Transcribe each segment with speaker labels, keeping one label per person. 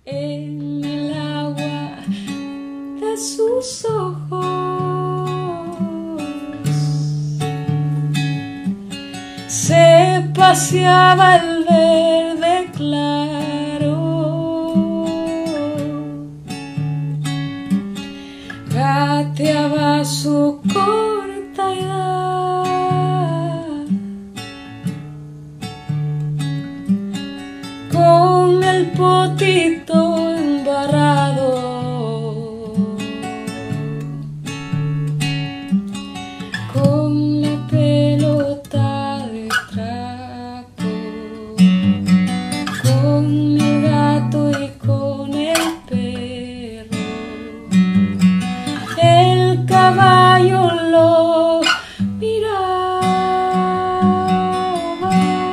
Speaker 1: en el agua de sus ojos. Se paseaba el verde claro, gateaba su corta edad, con el potito embarrado, con la pelota de trapo, con el gato y con el perro. El caballo lo miraba.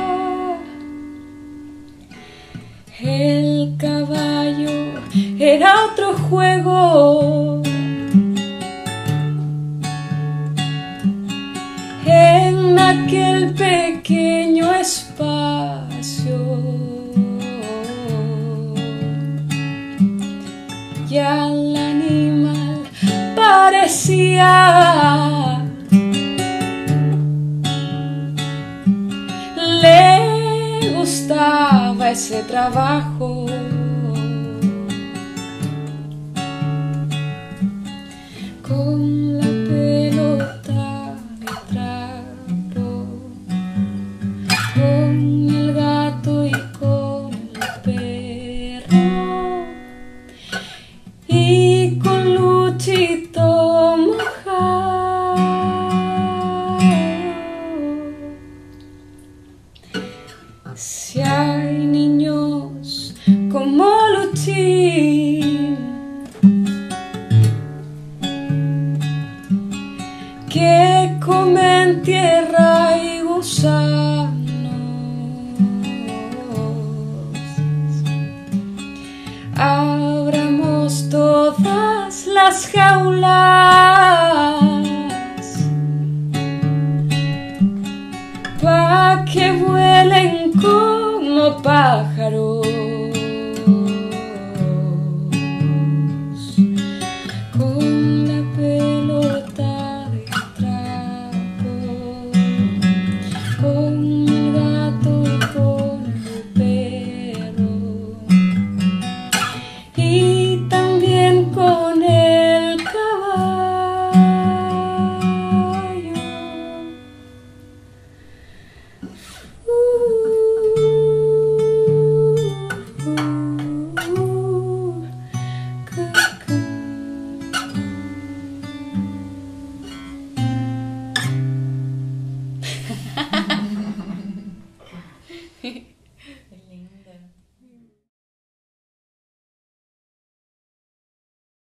Speaker 1: El caballo era otro juego, en aquel pequeño espacio. Ya el animal parecía le gustaba ese trabajo. Con la pelota de trapo, con el gato y con el perro, y con Luchito mojado. Si hay niños como Luchín que comen tierra y gusanos, abramos todas las jaulas